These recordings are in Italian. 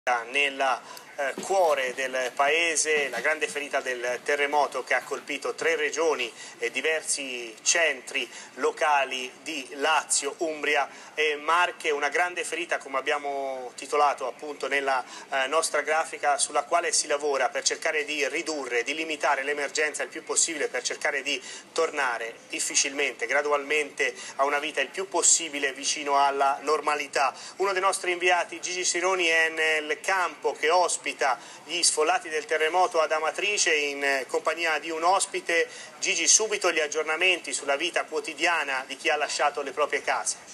nel cuore del paese, la grande ferita del terremoto che ha colpito 3 regioni e diversi centri locali di Lazio, Umbria e Marche, una grande ferita, come abbiamo titolato appunto nella nostra grafica, sulla quale si lavora per cercare di ridurre, di limitare l'emergenza il più possibile, per cercare di tornare difficilmente, gradualmente a una vita il più possibile vicino alla normalità. Uno dei nostri inviati, Gigi Sironi, è nel campo che ospita gli sfollati del terremoto ad Amatrice in compagnia di un ospite. Gigi, subito gli aggiornamenti sulla vita quotidiana di chi ha lasciato le proprie case.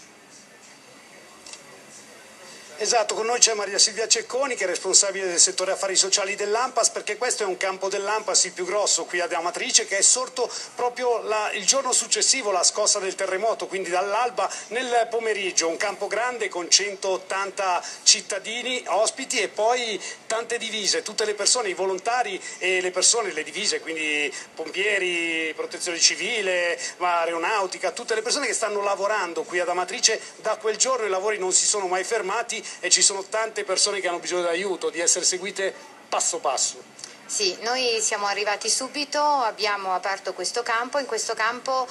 Esatto, con noi c'è Maria Silvia Cecconi, che è responsabile del settore affari sociali dell'ANPAS, perché questo è un campo dell'ANPAS, il più grosso qui ad Amatrice, che è sorto proprio il giorno successivo alla scossa del terremoto, quindi dall'alba nel pomeriggio. Un campo grande con 180 cittadini ospiti e poi tante divise, tutte le persone, i volontari e le persone, le divise, quindi pompieri, protezione civile, aeronautica, tutte le persone che stanno lavorando qui ad Amatrice. Da quel giorno i lavori non si sono mai fermati e ci sono tante persone che hanno bisogno di aiuto, di essere seguite passo passo. Sì, noi siamo arrivati subito, abbiamo aperto questo campo. In questo campo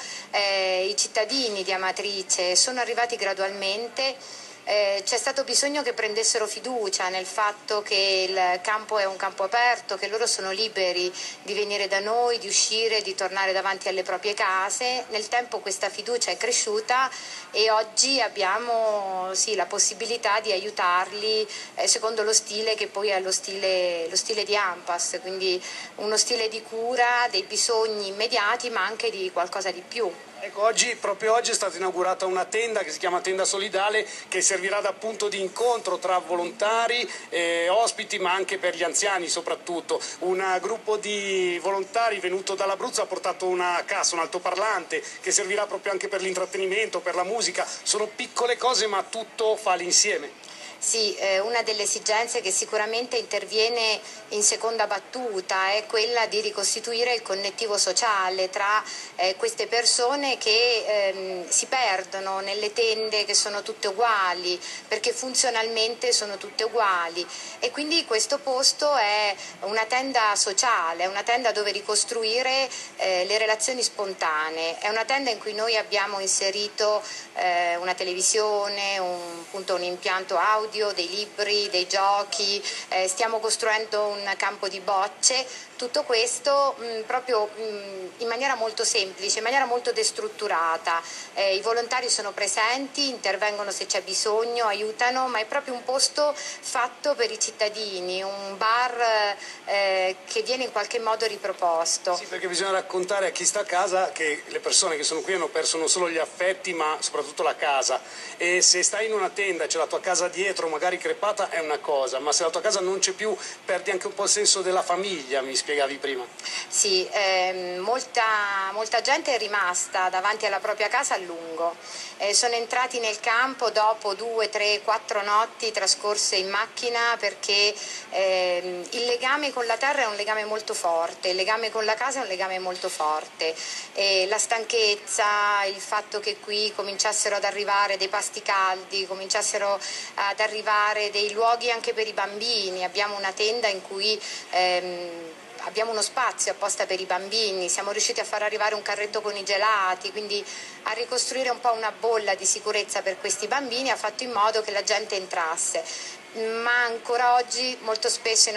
i cittadini di Amatrice sono arrivati gradualmente. C'è stato bisogno che prendessero fiducia nel fatto che il campo è un campo aperto, che loro sono liberi di venire da noi, di uscire, di tornare davanti alle proprie case. Nel tempo questa fiducia è cresciuta e oggi abbiamo la possibilità di aiutarli secondo lo stile che poi è lo stile di ANPAS, quindi uno stile di cura dei bisogni immediati ma anche di qualcosa di più. Ecco, proprio oggi è stata inaugurata una tenda che si chiama Tenda Solidale, che servirà da punto di incontro tra volontari e ospiti, ma anche per gli anziani soprattutto. Un gruppo di volontari venuto dall'Abruzzo ha portato una cassa, un altoparlante, che servirà proprio anche per l'intrattenimento, per la musica. Sono piccole cose ma tutto fa l'insieme. Sì, una delle esigenze che sicuramente interviene in seconda battuta è quella di ricostituire il connettivo sociale tra queste persone che si perdono nelle tende che sono tutte uguali, perché funzionalmente sono tutte uguali, e quindi questo posto è una tenda sociale, è una tenda dove ricostruire le relazioni spontanee, è una tenda in cui noi abbiamo inserito una televisione, un impianto audio, dei libri, dei giochi, stiamo costruendo un campo di bocce, tutto questo proprio in maniera molto semplice, in maniera molto destrutturata. I volontari sono presenti, intervengono se c'è bisogno, aiutano, ma è proprio un posto fatto per i cittadini, un bar che viene in qualche modo riproposto. Sì, perché bisogna raccontare a chi sta a casa che le persone che sono qui hanno perso non solo gli affetti ma soprattutto la casa, e se stai in una tenda e c'è la tua casa dietro magari crepata è una cosa, ma se la tua casa non c'è più perdi anche un po' il senso della famiglia, mi spiegavi prima. Sì, molta gente è rimasta davanti alla propria casa a lungo, sono entrati nel campo dopo 2, 3, 4 notti trascorse in macchina, perché il legame con la terra è un legame molto forte, il legame con la casa è un legame molto forte, la stanchezza, il fatto che qui cominciassero ad arrivare dei pasti caldi, cominciassero ad arrivare dei luoghi anche per i bambini. Abbiamo una tenda in cui abbiamo uno spazio apposta per i bambini, siamo riusciti a far arrivare un carretto con i gelati, quindi a ricostruire un po' una bolla di sicurezza per questi bambini ha fatto in modo che la gente entrasse. Ma ancora oggi molto spesso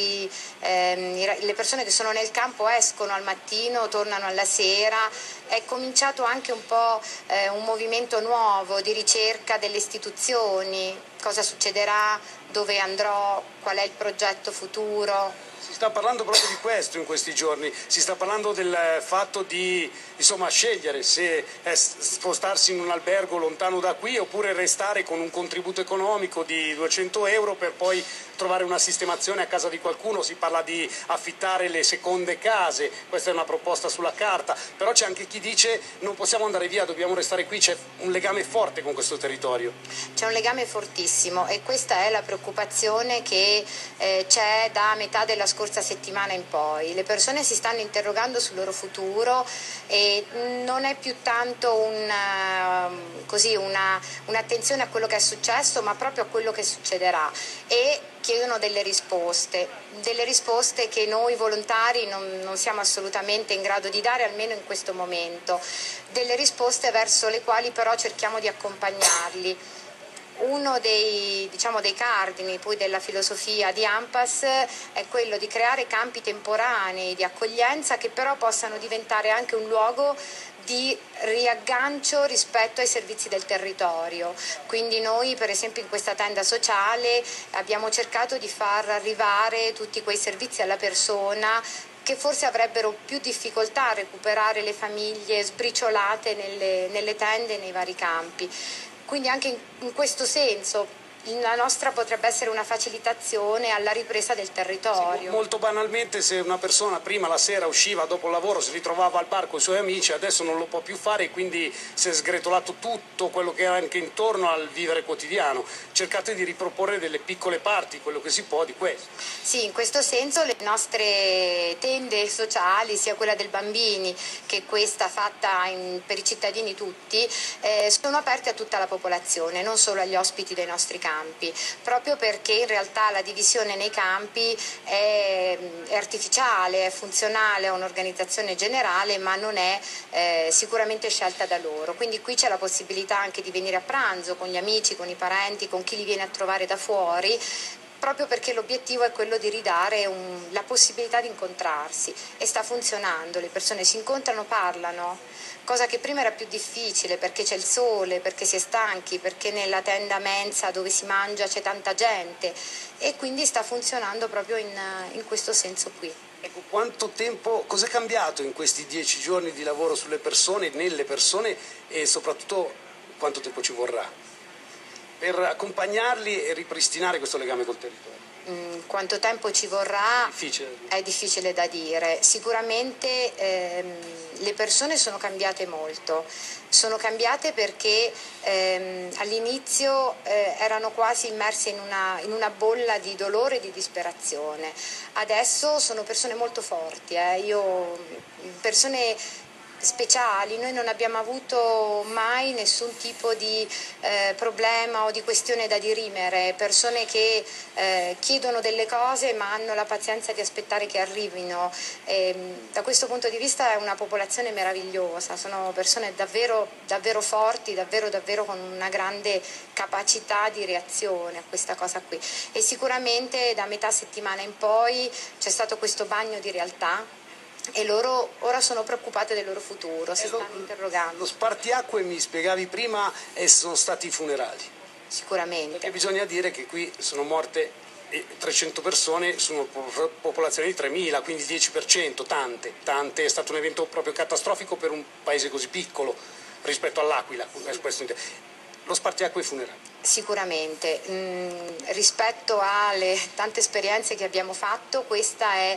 le persone che sono nel campo escono al mattino, tornano alla sera. È cominciato anche un po' un movimento nuovo di ricerca delle istituzioni, cosa succederà, dove andrò, qual è il progetto futuro. Si sta parlando proprio di questo in questi giorni, si sta parlando del fatto di scegliere se spostarsi in un albergo lontano da qui oppure restare con un contributo economico di 200 euro per poi trovare una sistemazione a casa di qualcuno. Si parla di affittare le seconde case, questa è una proposta sulla carta, però c'è anche chi dice non possiamo andare via, dobbiamo restare qui, c'è un legame forte con questo territorio. C'è un legame fortissimo e questa è la preoccupazione che c'è da metà della scorsa settimana in poi. Le persone si stanno interrogando sul loro futuro e non è più tanto un'attenzione a quello che è successo, ma proprio a quello che succederà. arriverà, e chiedono delle risposte che noi volontari non siamo assolutamente in grado di dare, almeno in questo momento, delle risposte verso le quali però cerchiamo di accompagnarli. Uno dei cardini poi della filosofia di ANPAS è quello di creare campi temporanei di accoglienza che però possano diventare anche un luogo di riaggancio rispetto ai servizi del territorio. Quindi noi, per esempio, in questa tenda sociale abbiamo cercato di far arrivare tutti quei servizi alla persona che forse avrebbero più difficoltà a recuperare le famiglie sbriciolate nelle tende e nei vari campi. Quindi anche in questo senso la nostra potrebbe essere una facilitazione alla ripresa del territorio. Sì, molto banalmente, se una persona prima la sera usciva dopo il lavoro, si ritrovava al bar con i suoi amici, adesso non lo può più fare e quindi si è sgretolato tutto quello che era anche intorno al vivere quotidiano. Cercate di riproporre delle piccole parti, quello che si può di questo. Sì, in questo senso le nostre tende sociali, sia quella del Bambini che questa fatta per i cittadini tutti, sono aperte a tutta la popolazione, non solo agli ospiti dei nostri campi, proprio perché in realtà la divisione nei campi è artificiale, è funzionale a un'organizzazione generale, ma non è sicuramente scelta da loro. Quindi qui c'è la possibilità anche di venire a pranzo con gli amici, con i parenti, con chi li viene a trovare da fuori, proprio perché l'obiettivo è quello di ridare la possibilità di incontrarsi, e sta funzionando, le persone si incontrano, parlano, cosa che prima era più difficile perché c'è il sole, perché si è stanchi, perché nella tenda mensa dove si mangia c'è tanta gente, e quindi sta funzionando proprio in questo senso qui. Ecco, quanto tempo, cos'è cambiato in questi 10 giorni di lavoro sulle persone, nelle persone, e soprattutto quanto tempo ci vorrà per accompagnarli e ripristinare questo legame col territorio? Quanto tempo ci vorrà Difficile. è difficile da dire. Sicuramente le persone sono cambiate molto, sono cambiate perché all'inizio erano quasi immerse in una bolla di dolore e di disperazione. Adesso sono persone molto forti, persone speciali. Noi non abbiamo avuto mai nessun tipo di problema o di questione da dirimere, persone che chiedono delle cose ma hanno la pazienza di aspettare che arrivino. Da questo punto di vista è una popolazione meravigliosa, sono persone davvero, davvero forti, davvero con una grande capacità di reazione a questa cosa qui, e sicuramente da metà settimana in poi c'è stato questo bagno di realtà e loro ora sono preoccupate del loro futuro, si stanno interrogando. Lo spartiacque, mi spiegavi prima, sono stati i funerali. Sicuramente. Perché bisogna dire che qui sono morte 300 persone su una popolazione di 3.000, quindi il 10%, tante, è stato un evento proprio catastrofico per un paese così piccolo rispetto all'Aquila. Lo spartiacque e i funerali. Sicuramente, rispetto alle tante esperienze che abbiamo fatto, questa è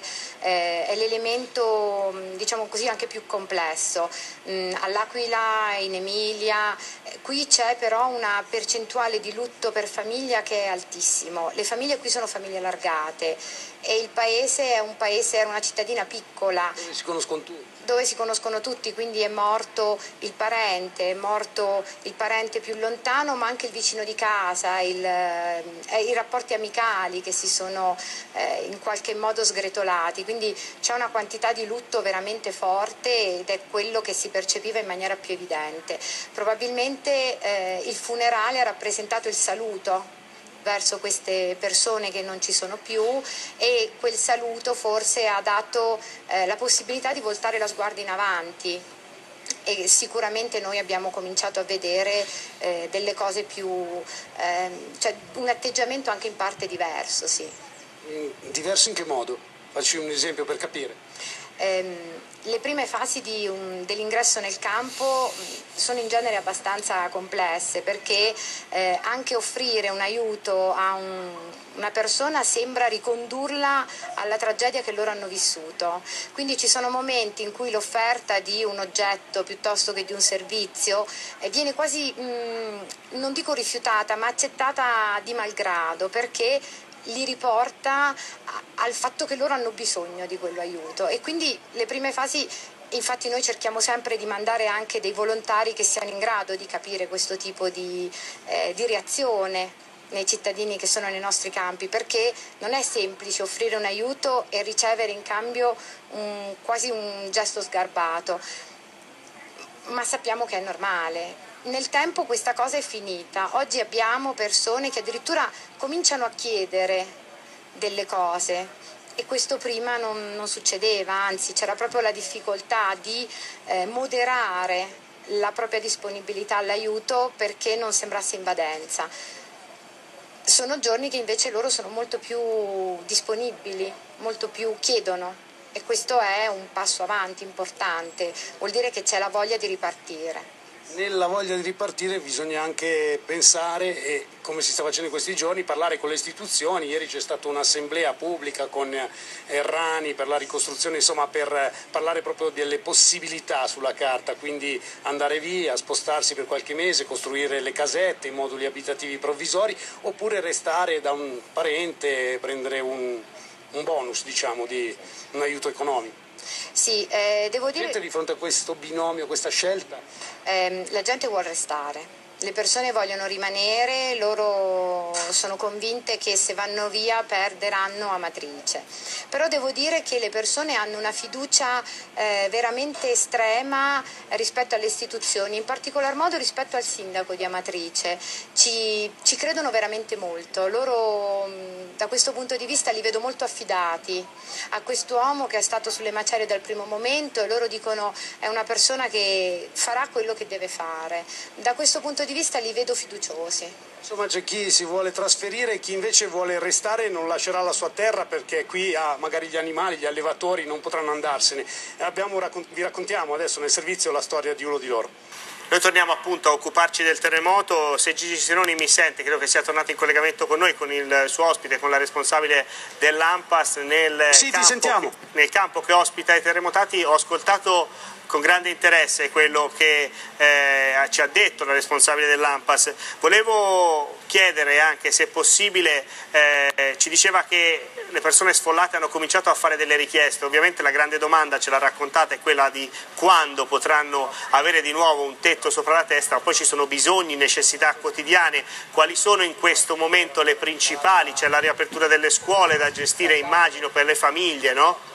l'elemento, diciamo così, anche più complesso. All'Aquila, in Emilia, qui c'è però una percentuale di lutto per famiglia che è altissimo. Le famiglie qui sono famiglie allargate e il paese era una cittadina piccola. Dove si conoscono tutti, quindi è morto il parente più lontano, ma anche il vicino di casa, i rapporti amicali che si sono in qualche modo sgretolati, quindi c'è una quantità di lutto veramente forte ed è quello che si percepiva in maniera più evidente. Probabilmente il funerale ha rappresentato il saluto verso queste persone che non ci sono più, e quel saluto forse ha dato la possibilità di voltare lo sguardo in avanti, e sicuramente noi abbiamo cominciato a vedere delle cose più, cioè un atteggiamento anche in parte diverso, sì. Diverso in che modo? Facci un esempio per capire. Le prime fasi dell'ingresso nel campo sono in genere abbastanza complesse, perché anche offrire un aiuto a una persona sembra ricondurla alla tragedia che loro hanno vissuto. Quindi ci sono momenti in cui l'offerta di un oggetto piuttosto che di un servizio viene quasi, non dico rifiutata, ma accettata di malgrado, perché li riporta al fatto che loro hanno bisogno di quell'aiuto. E quindi le prime fasi, infatti noi cerchiamo sempre di mandare anche dei volontari che siano in grado di capire questo tipo di reazione, nei cittadini che sono nei nostri campi, perché non è semplice offrire un aiuto e ricevere in cambio quasi un gesto sgarbato, ma sappiamo che è normale. Nel tempo questa cosa è finita, oggi abbiamo persone che addirittura cominciano a chiedere delle cose e questo prima non succedeva, anzi c'era proprio la difficoltà di moderare la propria disponibilità all'aiuto perché non sembrasse invadenza. Sono giorni che invece loro sono molto più disponibili, molto più chiedono e questo è un passo avanti importante, vuol dire che c'è la voglia di ripartire. Nella voglia di ripartire bisogna anche pensare, e come si sta facendo in questi giorni, parlare con le istituzioni. Ieri c'è stata un'assemblea pubblica con Errani per la ricostruzione, insomma per parlare proprio delle possibilità sulla carta, quindi andare via, spostarsi per qualche mese, costruire le casette, i moduli abitativi provvisori, oppure restare da un parente, prendere un bonus, diciamo, di un aiuto economico. Sì, devo dire... Di fronte a questo binomio, questa scelta? La gente vuole restare, le persone vogliono rimanere, loro sono convinte che se vanno via perderanno Amatrice. Però devo dire che le persone hanno una fiducia veramente estrema rispetto alle istituzioni, in particolar modo rispetto al sindaco di Amatrice. Ci credono veramente molto, loro da questo punto di vista li vedo molto affidati a quest'uomo che è stato sulle macerie dal primo momento e loro dicono è una persona che farà quello che deve fare. Da questo punto di vista li vedo fiduciosi. Insomma c'è chi si vuole trasferire e chi invece vuole restare e non lascerà la sua terra perché qui magari gli animali, gli allevatori non potranno andarsene. Vi raccontiamo adesso nel servizio la storia di uno di loro. Noi torniamo appunto a occuparci del terremoto. Se Gigi Sironi mi sente, credo che sia tornato in collegamento con noi, con il suo ospite, con la responsabile dell'ANPAS nel campo che ospita i terremotati. Ho ascoltato con grande interesse quello che ci ha detto la responsabile dell'ANPAS. Volevo chiedere anche se possibile, ci diceva che le persone sfollate hanno cominciato a fare delle richieste, ovviamente la grande domanda, ce l'ha raccontata, è quella di quando potranno avere di nuovo un tetto sopra la testa, ma poi ci sono bisogni, necessità quotidiane. Quali sono in questo momento le principali? C'è la riapertura delle scuole da gestire, immagino, per le famiglie, no?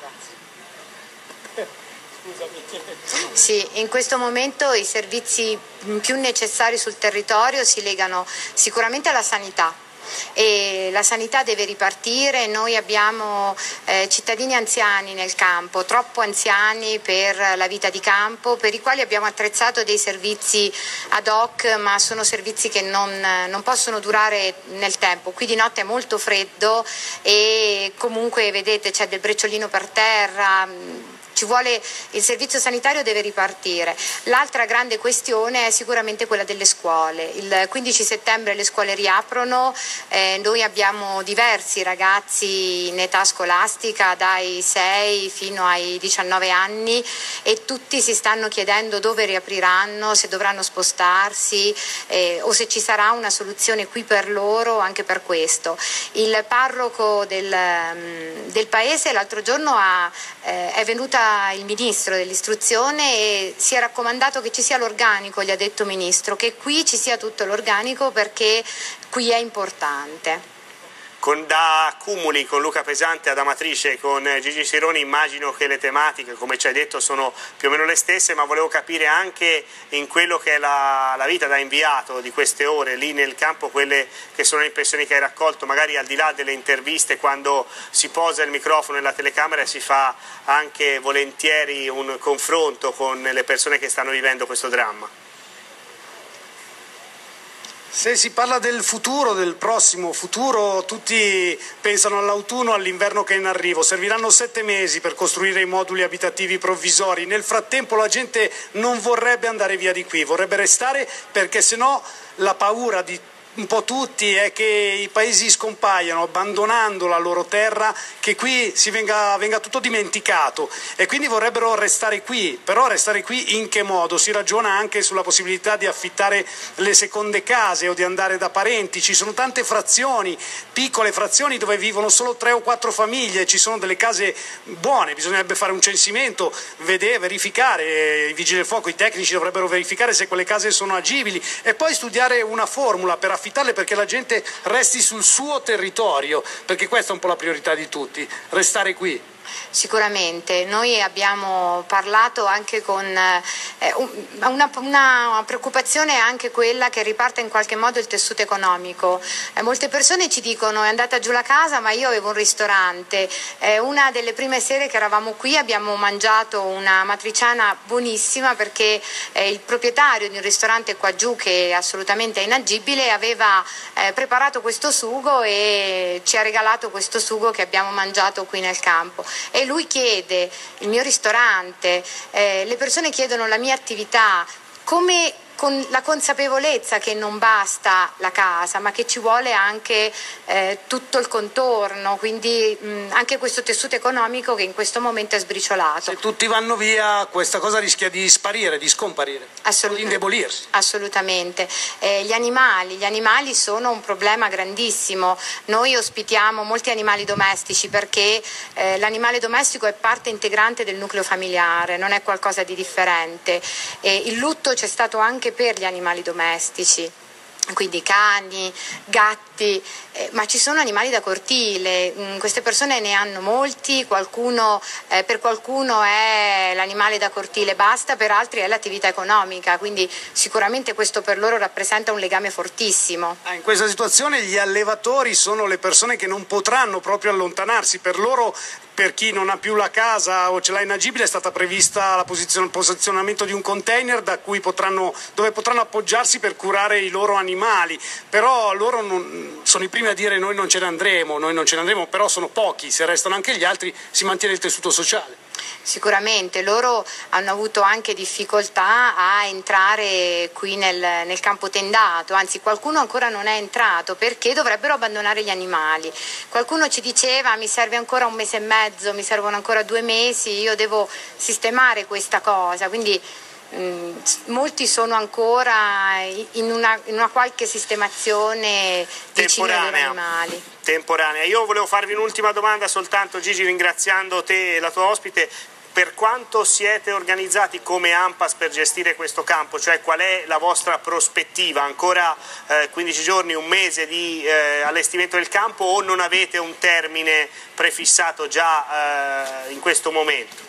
Sì, in questo momento i servizi più necessari sul territorio si legano sicuramente alla sanità e la sanità deve ripartire. Noi abbiamo cittadini anziani nel campo, troppo anziani per la vita di campo, per i quali abbiamo attrezzato dei servizi ad hoc, ma sono servizi che non possono durare nel tempo. Qui di notte è molto freddo e comunque vedete c'è del brecciolino per terra. Il servizio sanitario deve ripartire. L'altra grande questione è sicuramente quella delle scuole. Il 15 settembre le scuole riaprono, noi abbiamo diversi ragazzi in età scolastica dai 6 fino ai 19 anni e tutti si stanno chiedendo dove riapriranno, se dovranno spostarsi o se ci sarà una soluzione qui per loro anche per questo. Il parroco del paese l'altro giorno è venuta il ministro dell'istruzione e si è raccomandato che ci sia l'organico, gli ha detto ministro, che qui ci sia tutto l'organico perché qui è importante. Da accumuli con Luca Pesante ad Amatrice, con Gigi Sironi, immagino che le tematiche, come ci hai detto, sono più o meno le stesse, ma volevo capire anche in quello che è la vita da inviato di queste ore lì nel campo, quelle che sono le impressioni che hai raccolto, magari al di là delle interviste, quando si posa il microfono e la telecamera si fa anche volentieri un confronto con le persone che stanno vivendo questo dramma. Se si parla del futuro, del prossimo futuro, tutti pensano all'autunno, all'inverno che è in arrivo. Serviranno 7 mesi per costruire i moduli abitativi provvisori. Nel frattempo la gente non vorrebbe andare via di qui, vorrebbe restare perché sennò la paura di un po' tutti è che i paesi scompaiano abbandonando la loro terra, che qui venga tutto dimenticato e quindi vorrebbero restare qui. Però restare qui in che modo? Si ragiona anche sulla possibilità di affittare le seconde case o di andare da parenti. Ci sono tante frazioni, piccole frazioni dove vivono solo 3 o 4 famiglie, ci sono delle case buone, bisognerebbe fare un censimento, verificare, i vigili del fuoco, i tecnici dovrebbero verificare se quelle case sono agibili e poi studiare una formula per affittarle perché la gente resti sul suo territorio, perché questa è un po' la priorità di tutti, restare qui. Sicuramente, noi abbiamo parlato anche con una preoccupazione è anche quella che riparta in qualche modo il tessuto economico. Molte persone ci dicono è andata giù la casa, ma io avevo un ristorante. Una delle prime sere che eravamo qui abbiamo mangiato una matriciana buonissima perché il proprietario di un ristorante qua giù, che è assolutamente inagibile, aveva preparato questo sugo e ci ha regalato questo sugo che abbiamo mangiato qui nel campo. E lui chiede il mio ristorante, le persone chiedono la mia attività, come con la consapevolezza che non basta la casa, ma che ci vuole anche tutto il contorno, quindi anche questo tessuto economico che in questo momento è sbriciolato. Se tutti vanno via, questa cosa rischia di sparire, di scomparire, di indebolirsi. Assolutamente. Gli animali sono un problema grandissimo. Noi ospitiamo molti animali domestici perché l'animale domestico è parte integrante del nucleo familiare, non è qualcosa di differente. Il lutto c'è stato anche per gli animali domestici, quindi cani, gatti, ma ci sono animali da cortile, queste persone ne hanno molti, per qualcuno è l'animale da cortile basta, per altri è l'attività economica, quindi sicuramente questo per loro rappresenta un legame fortissimo. In questa situazione gli allevatori sono le persone che non potranno proprio allontanarsi, per loro, per chi non ha più la casa o ce l'ha inagibile, è stata prevista il posizionamento di un container dove potranno appoggiarsi per curare i loro animali, però loro sono i primi a dire noi non ce ne andremo, però sono pochi, se restano anche gli altri si mantiene il tessuto sociale. Sicuramente loro hanno avuto anche difficoltà a entrare qui nel campo tendato, anzi qualcuno ancora non è entrato perché dovrebbero abbandonare gli animali. Qualcuno ci diceva mi serve ancora 1 mese e mezzo, mi servono ancora 2 mesi, io devo sistemare questa cosa, quindi molti sono ancora in una qualche sistemazione vicino ai loro animali. Temporanea. Io volevo farvi un'ultima domanda soltanto, Gigi, ringraziando te e la tua ospite. Per quanto siete organizzati come ANPAS per gestire questo campo? Cioè qual è la vostra prospettiva? Ancora 15 giorni, 1 mese di allestimento del campo o non avete un termine prefissato già in questo momento?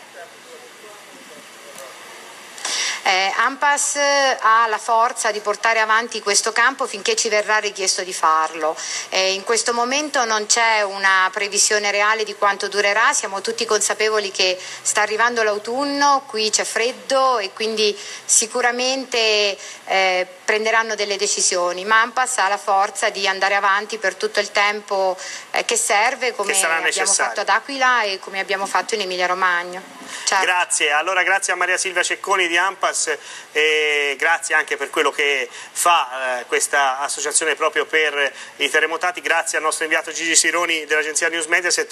ANPAS ha la forza di portare avanti questo campo finché ci verrà richiesto di farlo. In questo momento non c'è una previsione reale di quanto durerà, siamo tutti consapevoli che sta arrivando l'autunno, qui c'è freddo e quindi sicuramente prenderanno delle decisioni, ma ANPAS ha la forza di andare avanti per tutto il tempo che serve, come abbiamo fatto ad Aquila e come abbiamo fatto in Emilia Romagna. Certo. Grazie, allora grazie a Maria Silvia Cecconi di ANPAS e grazie anche per quello che fa questa associazione proprio per i terremotati, grazie al nostro inviato Gigi Sironi dell'agenzia News Mediaset.